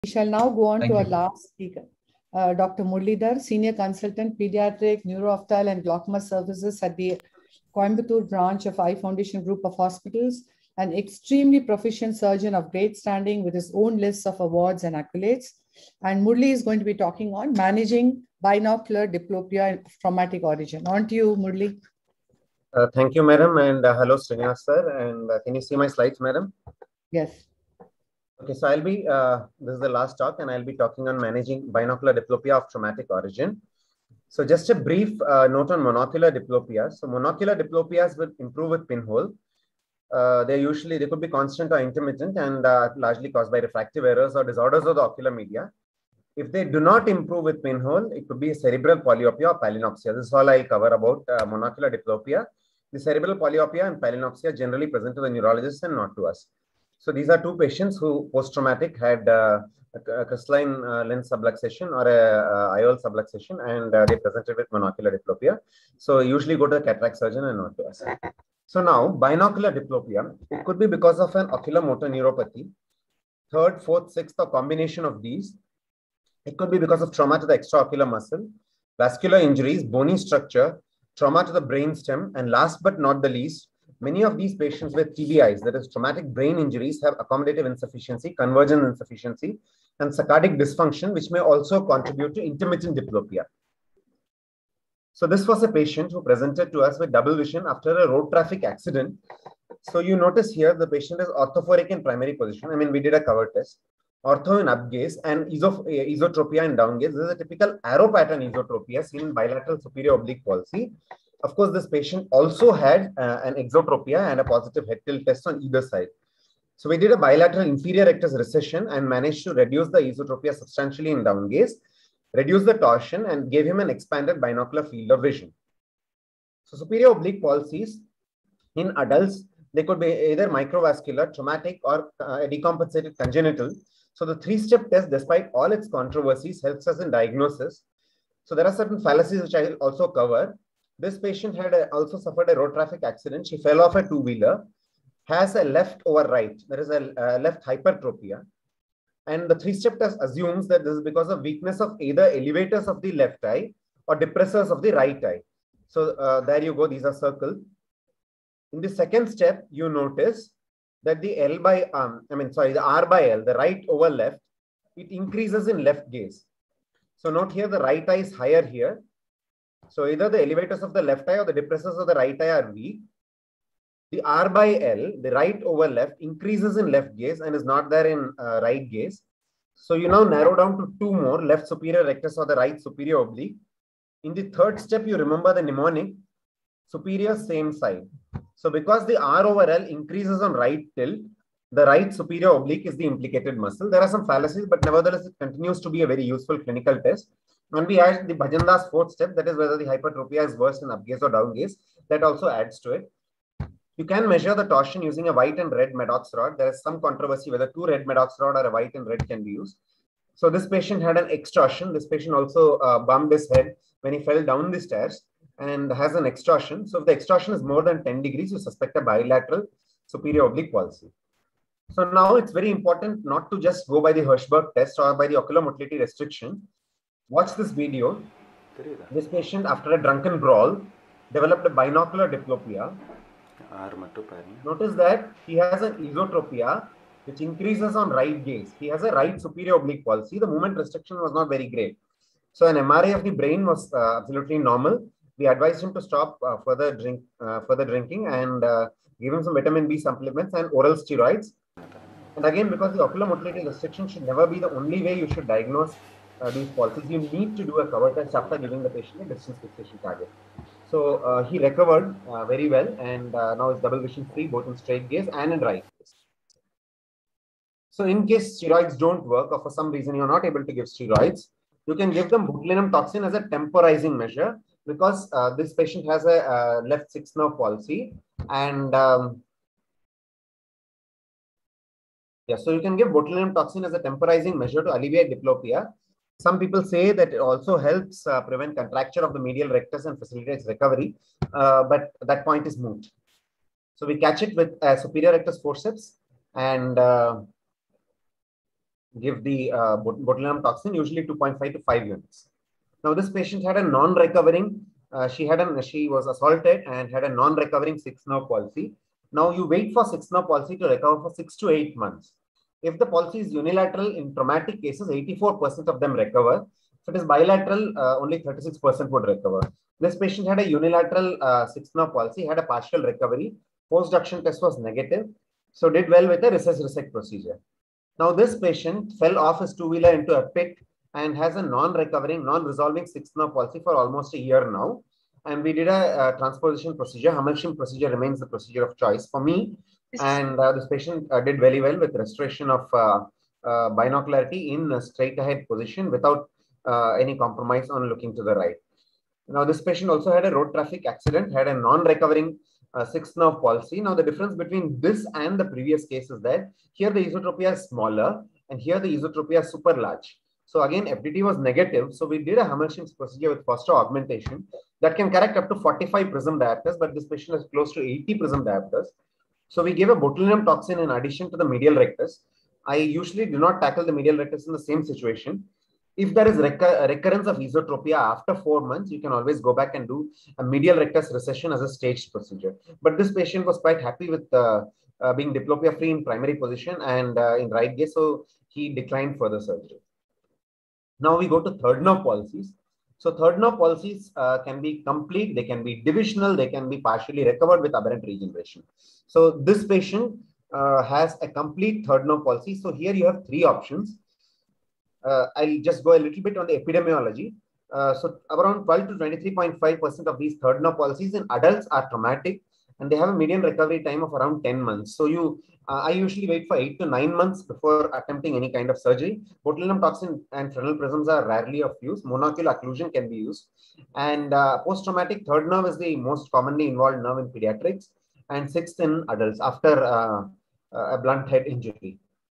We shall now go on Thank to our you. last speaker, Dr. Muralidhar, Senior Consultant, Pediatric, Neuro-Ophthalm and Glaucoma Services at the Coimbatore branch of Eye Foundation Group of Hospitals, an extremely proficient surgeon of great standing with his own lists of awards and accolades. And Murli is going to be talking on managing binocular diplopia of traumatic origin. On to you, Murli. Thank you, madam, and hello, Srinivas sir. And can you see my slides, madam? Yes. Okay, so I'll be, this is the last talk, and I'll be talking on managing binocular diplopia of traumatic origin. So just a brief note on monocular diplopia. So monocular diplopia will improve with pinhole. They could be constant or intermittent and largely caused by refractive errors or disorders of the ocular media. If they do not improve with pinhole, it could be a cerebral polyopia or palinopsia. This is all I'll cover about monocular diplopia. The cerebral polyopia and palinopsia generally present to the neurologist and not to us. So these are two patients who post-traumatic had a crystalline lens subluxation or a IOL subluxation, and they presented with monocular diplopia. So usually go to the cataract surgeon and not to us. So now binocular diplopia, it could be because of an oculomotor neuropathy, third, fourth, sixth, or combination of these. It could be because of trauma to the extraocular muscle, vascular injuries, bony structure, trauma to the brainstem, and last but not the least, many of these patients with TBIs, that is traumatic brain injuries, have accommodative insufficiency, convergence insufficiency, and saccadic dysfunction, which may also contribute to intermittent diplopia. So this was a patient who presented to us with double vision after a road traffic accident. So you notice here the patient is orthophoric in primary position. I mean, we did a cover test. Ortho in up gaze and esotropia in down gaze. This is a typical arrow pattern esotropia seen in bilateral superior oblique palsy. Of course, this patient also had an exotropia and a positive head tilt test on either side. So we did a bilateral inferior rectus recession and managed to reduce the esotropia substantially in down gaze, reduce the torsion, and gave him an expanded binocular field of vision. So superior oblique palsies in adults, they could be either microvascular, traumatic, or decompensated congenital. So the three-step test, despite all its controversies, helps us in diagnosis. So there are certain fallacies which I will also cover. This patient had also suffered a road traffic accident. She fell off a two-wheeler, has a left over right. There is a left hypertropia. And the three-step test assumes that this is because of weakness of either elevators of the left eye or depressors of the right eye. So there you go. These are circled. In the second step, you notice that the the R by L, the right over left, it increases in left gaze. So note here, the right eye is higher here. So either the elevators of the left eye or the depressors of the right eye are weak. The R by L, the right over left, increases in left gaze and is not there in right gaze. So you now narrow down to two more, left superior rectus or the right superior oblique. In the third step, you remember the mnemonic, superior same side. So because the R over L increases on right tilt, the right superior oblique is the implicated muscle. There are some fallacies, but nevertheless, it continues to be a very useful clinical test. And we add the Bhajanda's fourth step, that is whether the hypertropia is worse in up gaze or down gaze. That also adds to it. You can measure the torsion using a white and red Maddox rod. There is some controversy whether two red Maddox rod or a white and red can be used. So this patient had an extorsion. This patient also bumped his head when he fell down the stairs and has an extorsion. So if the extorsion is more than 10 degrees, you suspect a bilateral superior oblique palsy. So now it's very important not to just go by the Hirschberg test or by the ocular motility restriction. Watch this video. This patient, after a drunken brawl, developed a binocular diplopia. Notice that he has an esotropia which increases on right gaze. He has a right superior oblique palsy. The movement restriction was not very great. So an MRI of the brain was absolutely normal. We advised him to stop further drinking and give him some vitamin B supplements and oral steroids. And again, because the ocular motility restriction should never be the only way you should diagnose these palsies, you need to do a cover test after giving the patient a distance fixation target. So he recovered very well, and now is double vision free both in straight gaze and in right gaze. So in case steroids don't work or for some reason you're not able to give steroids, you can give them botulinum toxin as a temporizing measure because this patient has a left sixth nerve palsy, and so you can give botulinum toxin as a temporizing measure to alleviate diplopia. Some people say that it also helps prevent contracture of the medial rectus and facilitates recovery, but that point is moot. So we catch it with a superior rectus forceps and give the botulinum toxin, usually 2.5 to 5 units. Now, this patient had a non-recovering, she was assaulted and had a non-recovering 6-nerve palsy. Now, you wait for 6-nerve palsy to recover for 6 to 8 months. If the palsy is unilateral, in traumatic cases, 84% of them recover. If it is bilateral, only 36% would recover. This patient had a unilateral 6-nerve palsy, had a partial recovery. Post-duction test was negative, so did well with the recess resect procedure. Now, this patient fell off his two-wheeler into a pit and has a non-recovering, non-resolving 6-nerve palsy for almost a year now. And we did a transposition procedure. Hammershaimb procedure remains the procedure of choice for me. And this patient did very well with restoration of binocularity in a straight ahead position without any compromise on looking to the right. Now, this patient also had a road traffic accident, had a non-recovering 6-nerve palsy. Now, the difference between this and the previous case is that here the esotropia is smaller and here the esotropia is super large. So again, FDT was negative. So we did a Hammershaimb procedure with Foster augmentation that can correct up to 45 prism diopters, but this patient has close to 80 prism diopters. So we gave a botulinum toxin in addition to the medial rectus. I usually do not tackle the medial rectus in the same situation. If there is recurrence of esotropia after 4 months, you can always go back and do a medial rectus recession as a staged procedure. But this patient was quite happy with being diplopia free in primary position and in right gaze, so he declined further surgery. Now we go to third nerve palsies. So third nerve palsies can be complete, they can be divisional, they can be partially recovered with aberrant regeneration. So this patient has a complete third nerve palsy. So here you have 3 options. I'll just go a little bit on the epidemiology. So around 12 to 23.5% of these third nerve palsies in adults are traumatic, and they have a median recovery time of around 10 months. So I usually wait for 8 to 9 months before attempting any kind of surgery. Botulinum toxin and frenal prisms are rarely of use. Monocular occlusion can be used. And post-traumatic third nerve is the most commonly involved nerve in pediatrics, and 6th in adults after a blunt head injury.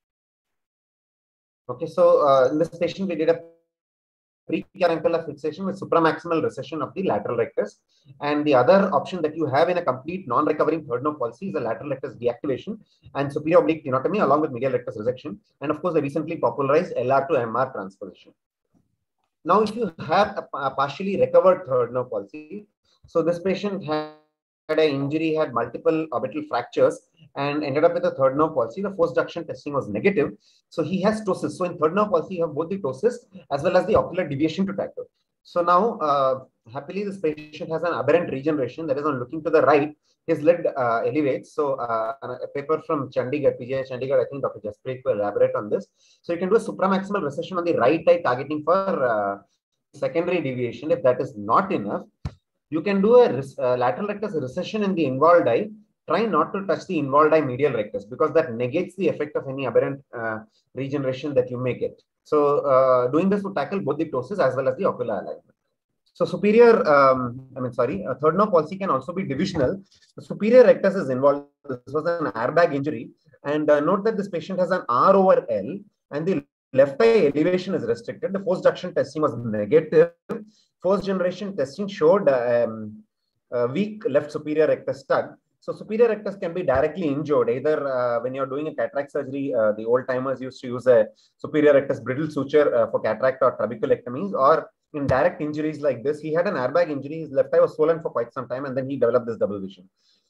Okay, so in this patient, we did a precancular fixation with supramaximal recession of the lateral rectus. And the other option that you have in a complete non-recovering third nerve palsy is a lateral rectus deactivation and superior oblique tenotomy along with medial rectus resection. And of course, the recently popularized LR to MR transposition. Now, if you have a partially recovered third nerve palsy, so this patient had an injury, had multiple orbital fractures, and ended up with a third nerve palsy. The forced duction testing was negative. So he has ptosis. So in third nerve palsy, you have both the ptosis as well as the ocular deviation to tackle. So now, happily, this patient has an aberrant regeneration. That is, on looking to the right, his lid elevates. So a paper from Chandigarh, PGI Chandigarh, I think Dr. Jaspreet will elaborate on this. So you can do a supramaximal recession on the right eye targeting for secondary deviation. If that is not enough, you can do a lateral rectus recession in the involved eye. Try not to touch the involved eye medial rectus because that negates the effect of any aberrant regeneration that you may get. So doing this would tackle both the ptosis as well as the ocular alignment. So superior, third nerve palsy can also be divisional. The superior rectus is involved. This was an airbag injury. And note that this patient has an R over L and the left eye elevation is restricted. The post-duction testing was negative. First generation testing showed weak left superior rectus tug. So superior rectus can be directly injured either when you're doing a cataract surgery. The old timers used to use a superior rectus brittle suture for cataract or trabeculectomies, or in direct injuries like this. He had an airbag injury. His left eye was swollen for quite some time, and then he developed this double vision.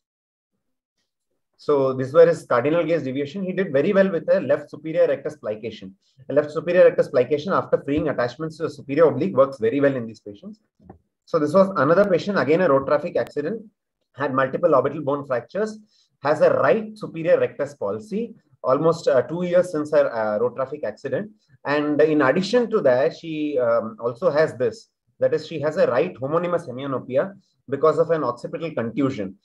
So this was his cardinal gaze deviation. He did very well with a left superior rectus plication. A left superior rectus plication after freeing attachments to the superior oblique works very well in these patients. So this was another patient, again a road traffic accident, had multiple orbital bone fractures, has a right superior rectus palsy, almost 2 years since her road traffic accident. And in addition to that, she also has this, that is, she has a right homonymous hemianopia because of an occipital contusion.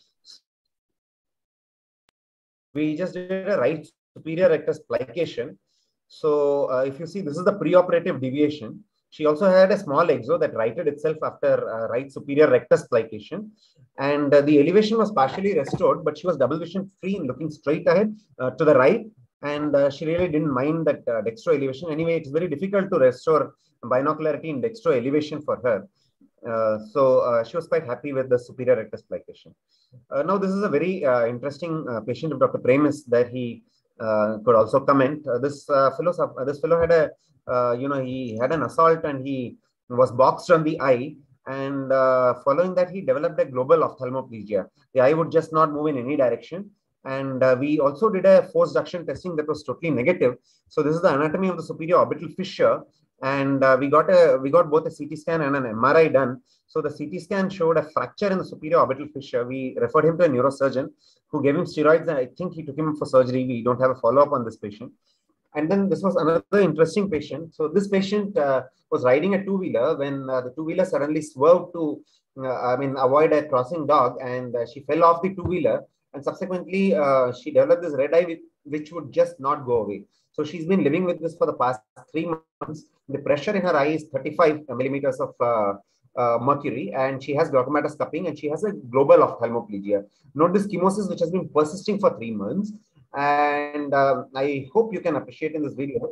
We just did a right superior rectus plication. So if you see, this is the preoperative deviation. She also had a small exo that righted itself after right superior rectus plication. And the elevation was partially restored, but she was double vision free and looking straight ahead to the right. And she really didn't mind that dextro elevation. Anyway, it's very difficult to restore binocularity in dextro elevation for her. So she was quite happy with the superior rectus plication. Now, this is a very interesting patient of Dr. Premis that he could also comment. This fellow had a, he had an assault and he was boxed on the eye. And following that, he developed a global ophthalmoplegia. The eye would just not move in any direction. And we also did a force duction testing that was totally negative. So this is the anatomy of the superior orbital fissure. And we got both a CT scan and an MRI done. So the CT scan showed a fracture in the superior orbital fissure. We referred him to a neurosurgeon who gave him steroids. And I think he took him for surgery. We don't have a follow-up on this patient. And then this was another interesting patient. So this patient was riding a two-wheeler when the two-wheeler suddenly swerved to, avoid a crossing dog, and she fell off the two-wheeler. And subsequently, she developed this red eye, which would just not go away. So she's been living with this for the past 3 months. The pressure in her eye is 35 millimeters of mercury, and she has glaucomatous cupping, and she has a global ophthalmoplegia. Note this chemosis, which has been persisting for 3 months. And I hope you can appreciate in this video.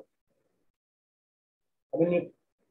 The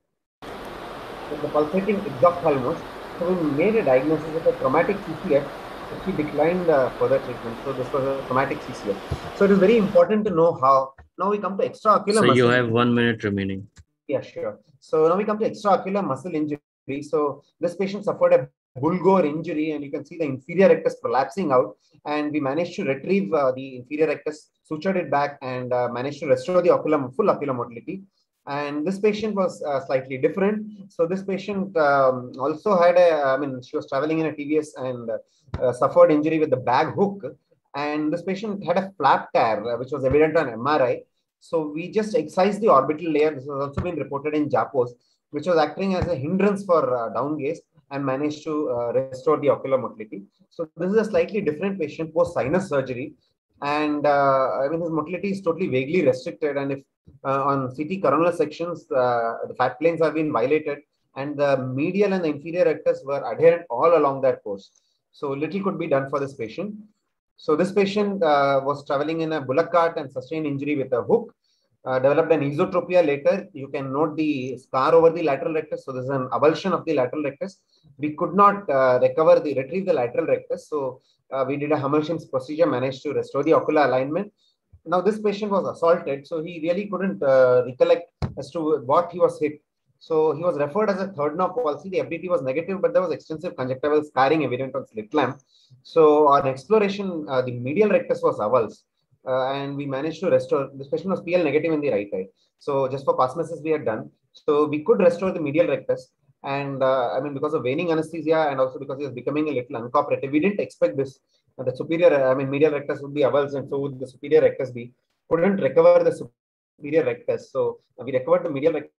pulsating exophthalmos. So we made a diagnosis of a traumatic CCF. She declined further treatment. So this was a traumatic CCF. So it is very important to know how. Now we come to extraocular muscle. So you have 1 minute remaining. Yeah, sure. So now we come to extraocular muscle injury. So this patient suffered a Bulgor injury, and you can see the inferior rectus prolapsing out. And we managed to retrieve the inferior rectus, sutured it back, and managed to restore the full ocular motility. And this patient was slightly different. So this patient also had she was traveling in a TVS and suffered injury with the bag hook. And this patient had a flap tear, which was evident on MRI. So we just excised the orbital layer. This has also been reported in JAPOS, which was acting as a hindrance for down gaze, and managed to restore the ocular motility. So this is a slightly different patient post sinus surgery. And his motility is totally vaguely restricted. And if on CT coronal sections, the fat planes have been violated, and the medial and the inferior rectus were adherent all along that course. So little could be done for this patient. So this patient was traveling in a bullock cart and sustained injury with a hook. Developed an esotropia later. You can note the scar over the lateral rectus. So this is an avulsion of the lateral rectus. We could not retrieve the lateral rectus. So we did a Hammershim's procedure, managed to restore the ocular alignment. Now this patient was assaulted, so he really couldn't recollect as to what he was hit. So he was referred as a third knob palsy. The FDT was negative, but there was extensive conjunctival scarring evident on slit lamp. So on exploration, the medial rectus was avulsed. And we managed to restore. This patient was PL negative in the right eye. So just for plasmasis we had done. So we could restore the medial rectus. And because of waning anesthesia and also because he was becoming a little uncooperative, we didn't expect this. The superior, medial rectus would be avulsed, and so would the superior rectus be. Couldn't recover the superior rectus. So we recovered the medial rectus,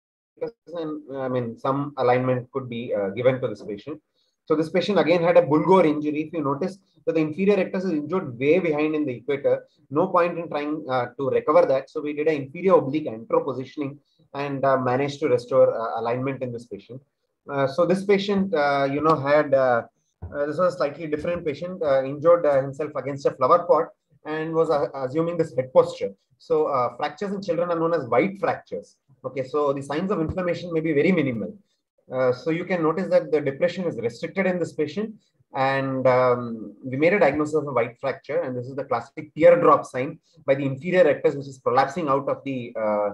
and some alignment could be given to this patient. So this patient again had a Bulgor injury. If you notice that the inferior rectus is injured way behind in the equator, no point in trying to recover that. So we did an inferior oblique antero positioning and managed to restore alignment in this patient. So this patient, had, this was a slightly different patient, injured himself against a flower pot and was assuming this head posture. So fractures in children are known as white fractures. Okay, so the signs of inflammation may be very minimal. So you can notice that the depression is restricted in this patient, and we made a diagnosis of a white fracture, and this is the classic teardrop sign by the inferior rectus, which is prolapsing out of the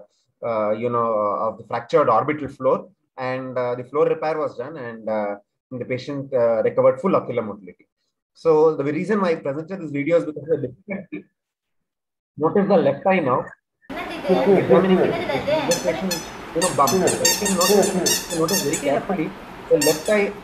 of the fractured orbital floor, and the floor repair was done, and the patient recovered full ocular motility. So the reason why I presented this video is because of the difficulty. Notice the left eye now. Examining this patient, bump. So you can notice very carefully the left eye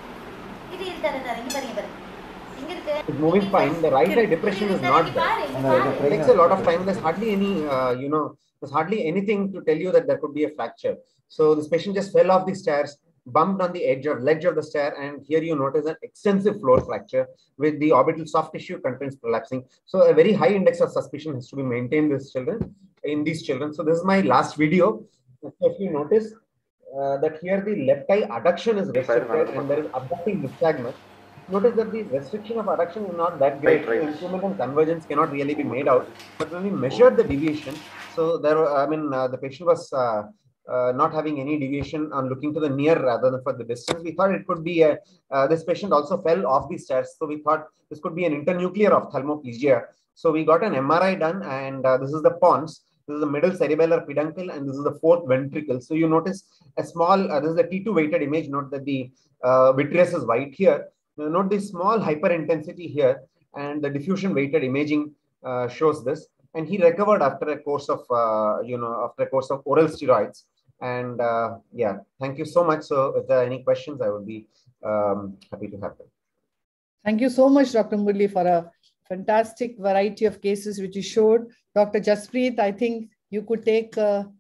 is moving fine. The right eye depression is not there. It takes a lot of time. There's hardly any, there's hardly anything to tell you that there could be a fracture. So this patient just fell off the stairs, bumped on the ledge of the stair, and here you notice an extensive floor fracture with the orbital soft tissue contents prolapsing. So a very high index of suspicion has to be maintained in these children. So this is my last video. If you notice that here the left eye adduction is restricted and there is abducting nystagmus. Notice that the restriction of adduction is not that great. Right. Improvement and convergence cannot really be made out. But when we measured the deviation, so there, the patient was not having any deviation on looking to the near rather than for the distance. We thought it could be this patient also fell off the stairs. So we thought this could be an internuclear ophthalmoplegia. So we got an MRI done, and this is the pons. This is the middle cerebellar peduncle, and this is the fourth ventricle. So you notice a small, this is the T2 weighted image. Note that the vitreous is white here. Note the small hyperintensity here, and the diffusion weighted imaging shows this. And he recovered after a course of, after a course of oral steroids. And yeah, thank you so much. So if there are any questions, I would be happy to have them. Thank you so much, Dr. Murli, for a fantastic variety of cases which you showed. Dr. Jaspreet, I think you could take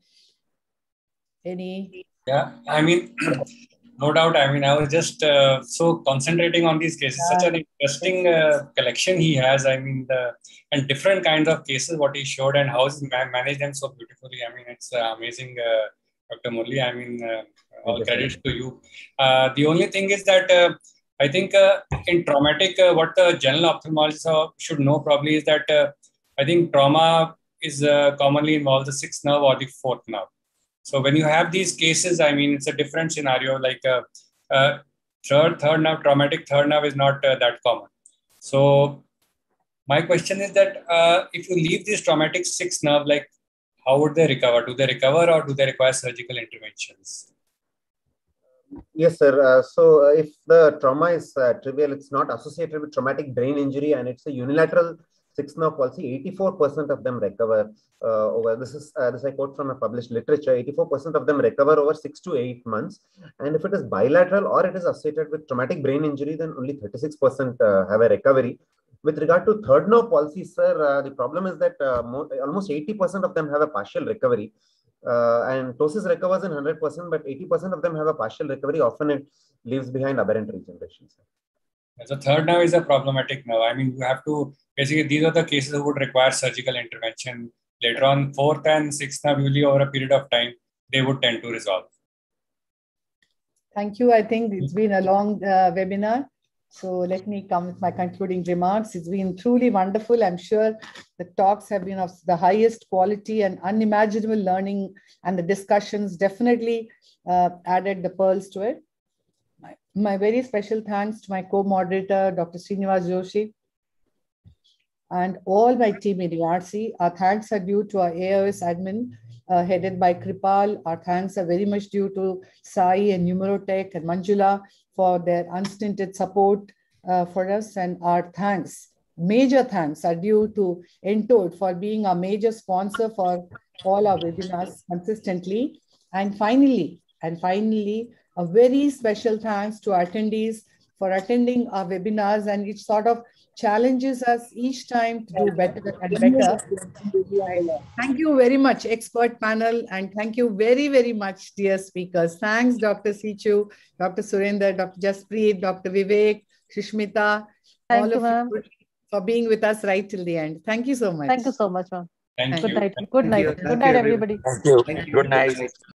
any. Yeah, I mean, no doubt. I mean, I was just so concentrating on these cases. Such an interesting collection he has. I mean, and different kinds of cases, what he showed and how he managed them so beautifully. I mean, it's amazing, Dr. Murli. I mean, all credits to you. The only thing is that I think in traumatic, what the general ophthalmologist should know probably is that I think trauma is commonly involves the sixth nerve or the fourth nerve. So when you have these cases, I mean, it's a different scenario. Like third nerve, traumatic third nerve is not that common. So my question is that if you leave this traumatic sixth nerve, like how would they recover? Do they recover or do they require surgical interventions? Yes, sir. So if the trauma is trivial, it's not associated with traumatic brain injury, and it's a unilateral sixth nerve palsy, 84% of them recover over. This I quote from a published literature. 84% of them recover over 6 to 8 months. And if it is bilateral or it is associated with traumatic brain injury, then only 36% have a recovery. With regard to third nerve palsy, sir, the problem is that almost 80% of them have a partial recovery. And ptosis recovers in 100%, but 80% of them have a partial recovery. Often it leaves behind aberrant regeneration. So third nerve is a problematic nerve. I mean, you have to, basically, these are the cases that would require surgical intervention. Later on, fourth and sixth nerve, usually over a period of time, they would tend to resolve. Thank you. I think it's been a long webinar. So let me come with my concluding remarks. It's been truly wonderful. I'm sure the talks have been of the highest quality and unimaginable learning, and the discussions definitely added the pearls to it. My very special thanks to my co-moderator, Dr. Srinivas Joshi, and all my team in ERC. Our thanks are due to our AOS admin, headed by Kripal. Our thanks are very much due to Sai and Numerotech and Manjula for their unstinted support for us. And our thanks, major thanks, are due to Entode for being our major sponsor for all our webinars consistently. And finally, a very special thanks to attendees for attending our webinars, and it sort of challenges us each time to do better and better. Thank you very much, expert panel, and thank you very, very much, dear speakers. Thanks, Dr. Sichu, Dr. Surinder, Dr. Jaspreet, Dr. Vivek, Shushmita, all of you for being with us right till the end. Thank you so much. Thank you so much, ma'am. Thank you. Good night. Good night. Good night, everybody. Thank you. Good night.